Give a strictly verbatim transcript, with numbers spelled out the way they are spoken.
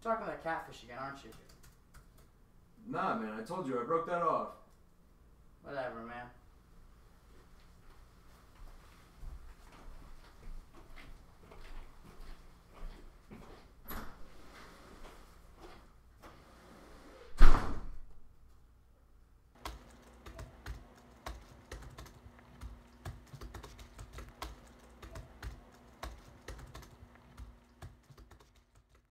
talking about catfish again, aren't you? Nah, man, I told you I broke that off. Whatever, man.